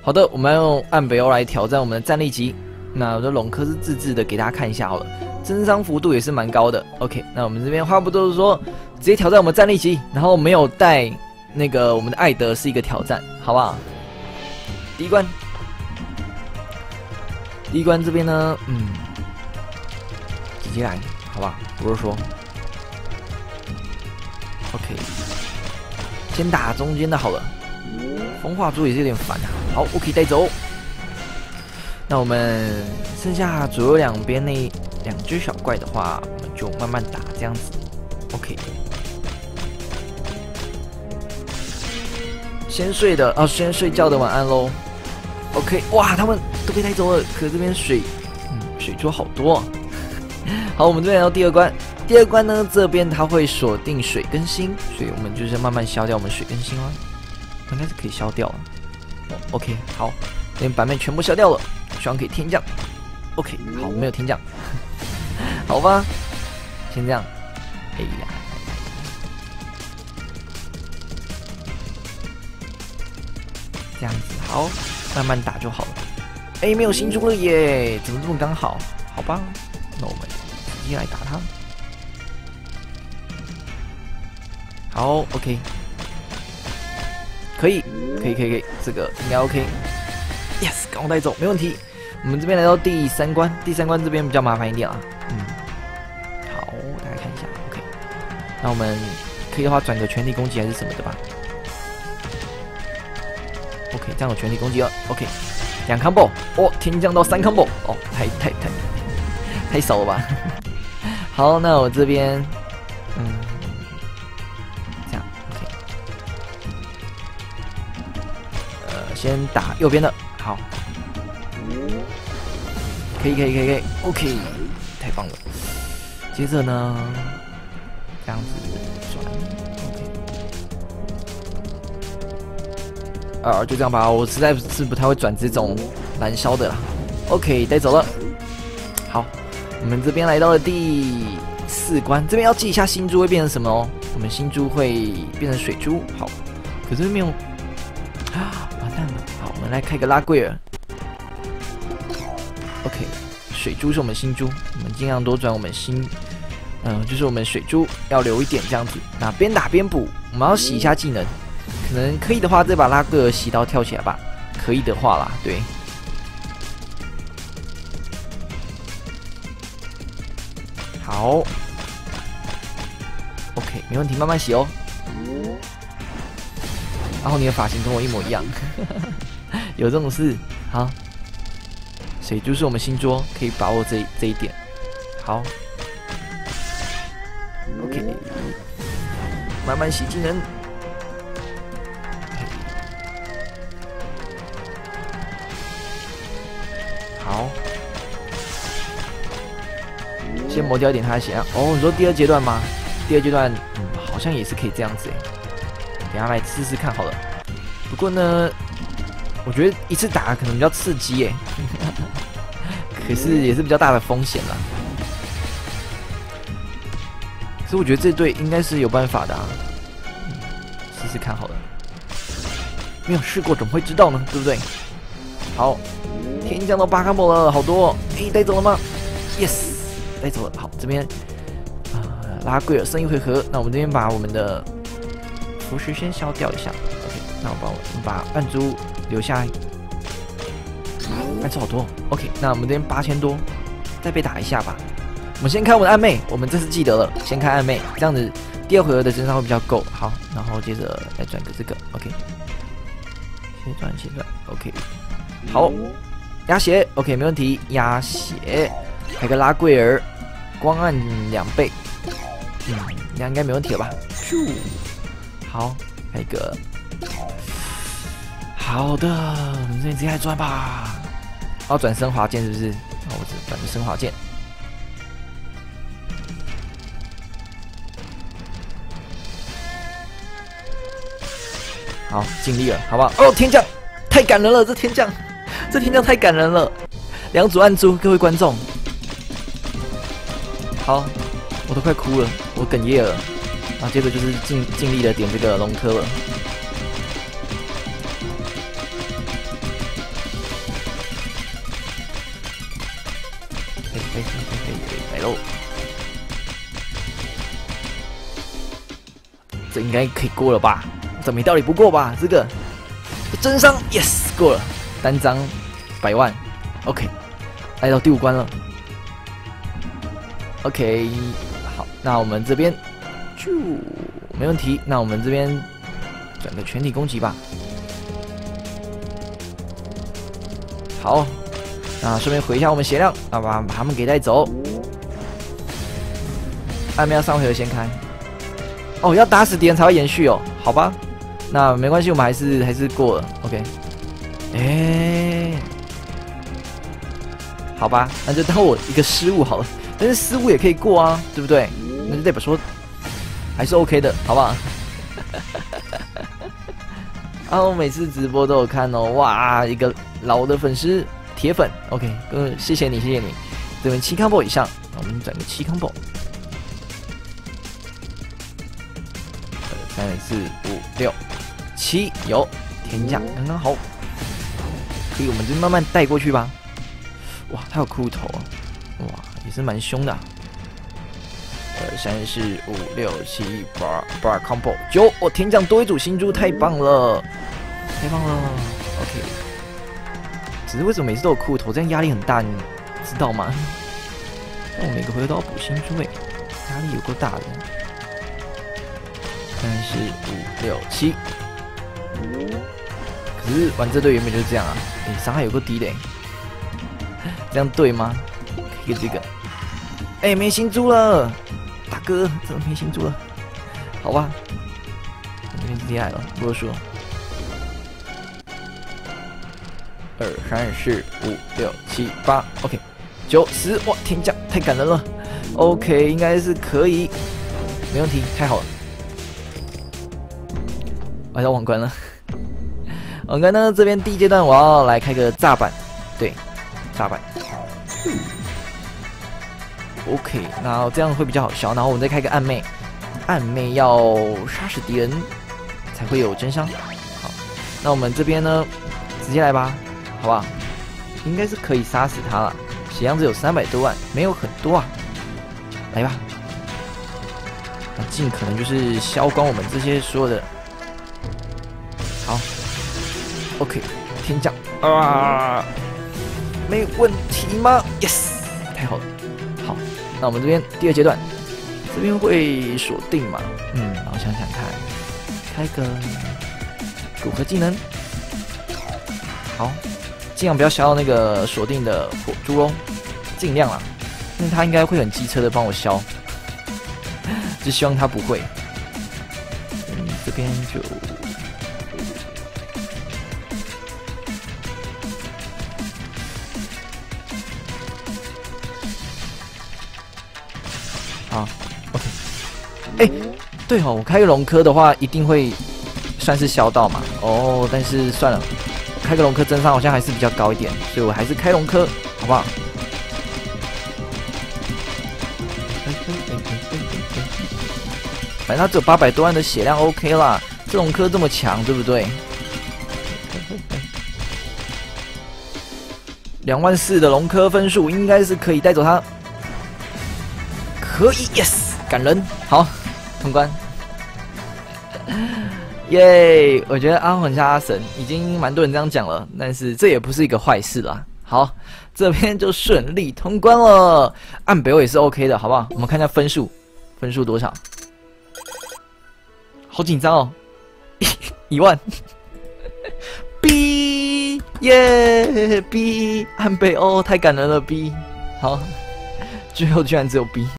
好的，我们要用暗北欧来挑战我们的战力级。那我的龙科是自制的，给大家看一下好了，增伤幅度也是蛮高的。OK， 那我们这边话不多说，直接挑战我们战力级，然后没有带那个我们的艾德是一个挑战，好不好？第一关，这边呢，直接来，好吧？不是说 ，OK， 先打中间的好了。风化猪也是有点烦啊。好 ，OK， 带走。那我们剩下左右两边那2只小怪的话，我们就慢慢打这样子。OK。先睡的啊，先睡觉的晚安喽。OK， 哇，他们都被带走了。可这边水珠好多。好，我们这边来到第2关。第2关呢，这边它会锁定水跟星，所以我们就是慢慢消掉我们水跟星啦。应该是可以消掉了。OK， 好，这边版面全部消掉了，希望可以天降。OK， 好，没有天降。好吧，先这样。哎呀。这样子好，慢慢打就好了。哎，没有新珠了耶，怎么这么刚好？好吧，那我们直接来打他。好 ，OK， 可以，这个应该 OK。Yes， 赶快带走，没问题。我们这边来到第3关，第3关这边比较麻烦一点啊。好，大家看一下 ，OK。那我们可以的话转个全体攻击还是什么的吧。OK， 这样有全体攻击了。OK， 2 combo， 哦，天降到3 combo， 哦，太少了吧？好，那我这边，这样 OK， 先打右边的，好，可以 ，OK， 太棒了。接着呢，这样子转。就这样吧，我实在是不太会转这种燃烧的啦。OK， 带走了。好，我们这边来到了第4关，这边要记一下星珠会变成什么哦。我们星珠会变成水珠，好，可是没有啊，完蛋了。好，我们来开个拉贵尔。OK， 水珠是我们星珠，我们尽量多转我们就是我们水珠要留一点这样子。那边打边补，我们要洗一下技能。可能可以的话，再把拉贵尔洗刀跳起来吧。可以的话啦，对。好 ，OK， 没问题，慢慢洗哦。然后你的发型跟我一模一样，有这种事。好，水珠是我们新桌，可以把握这一点。好 ，OK， 慢慢洗技能。好，先磨掉一点它的血量。哦，你说第2阶段吗？第2阶段，好像也是可以这样子诶。等下来试试看好了。不过呢，我觉得一次打可能比较刺激耶，可是也是比较大的风险啦。可是我觉得这队应该是有办法的啊，试试看好了。没有试过怎么会知道呢？对不对？好。天降到8 combo 了，好多哦！带走了吗 ？Yes， 带走了。好，这边拉贵尔剩1回合，那我们这边把我们的符石先消掉一下。OK， 那我们把暗珠留下来。暗珠好多 ，OK， 那我们这边8000多，再被打一下吧。我们先开我们的暗妹，我们这次记得了，先开暗妹，这样子第2回合的增伤会比较够。好，然后接着再转个这个 ，OK， 先转，OK， 好。压血 ，OK， 没问题。压血，开个拉贵尔，光按2倍，那应该没问题了吧？好，开个，好的，我们这边直接来转吧。要转升华剑是不是？那我只转个升华剑。好，尽力了，好不好？哦，天降，太感人了，这天降。这天降太感人了，2组暗珠，各位观众。好，我都快哭了，我哽咽了。然后接着就是尽力的点这个龙科了。 来喽，这应该可以过了吧？这没道理不过吧？这个真伤 ，yes 过了，单张100万 ，OK， 来到第5关了 ，OK， 好，那我们这边就没问题，那我们这边转个全体攻击吧。好，那顺便回一下我们血量，把他们给带走。暗面要上回合先开。哦，要打死敌人才会延续哦，好吧，那没关系，我们还是过了 ，OK。好吧，那就当我一个失误好了，但是失误也可以过啊，对不对？那就代表说还是 OK 的，好不好？啊，我每次直播都有看哦，哇，一个老的粉丝铁粉 ，OK， 谢谢你，谢谢你。这边7 combo 以上，我们转个7 combo。3、4、5、6、7，有天价，刚刚好。可以，我们就慢慢带过去吧。哇，他有骷头啊！哇，也是蛮凶的、啊。3、4、5、6、7、8 combo 9，我天降多一组新珠，太棒了，太棒了。OK， 只是为什么每次都有骷头，这样压力很大，你知道吗？那我每个回合都要补新珠哎，压力有够大的。3、4、5、6、7。可是玩这队原本就是这样啊，伤害有够低的，这样对吗？可以这个，没新珠了，大哥，怎么没新珠了？好吧，这边厉害了，不说。2、3、4、5、6、7、8 ，OK， 9、10，哇，天降，太感人了 ，OK， 应该是可以，没问题，太好了。来到王冠了，王冠呢这边第一阶段我要来开个炸板，对，炸板。OK， 然后这样会比较好笑。然后我们再开个暗妹，暗妹要杀死敌人才会有真伤。好，那我们这边呢，直接来吧，好不好？应该是可以杀死他了。血量只有300多万，没有很多啊。来吧，那尽可能就是消光我们这些所有的。好 ，OK， 天降啊，没问题吗 ？Yes， 太好了。好，那我们这边第2阶段，这边会锁定嘛？我想想看，开个骨骼技能，好，尽量不要消到那个锁定的火珠哦，尽量啦，因为他应该会很机车的帮我消，就希望他不会。这边就。好 ，OK， 对哦，我开个龙科的话，一定会算是消到嘛。哦，但是算了，开个龙科真伤好像还是比较高一点，所以我还是开龙科，好不好？反正他只有800多万的血量 ，OK 啦。这龙科这么强，对不对？24000的龙科分数应该是可以带走他。可以 ，yes， 感人，好，通关，耶！我觉得阿魂下阿神已经蛮多人这样讲了，但是这也不是一个坏事啦。好，这边就顺利通关了，暗北欧也是 OK 的，好不好？我们看一下分数，分数多少？好紧张哦，1万，B， 耶 ，B， 暗北欧太感人了 ，B， 好，最后居然只有 B。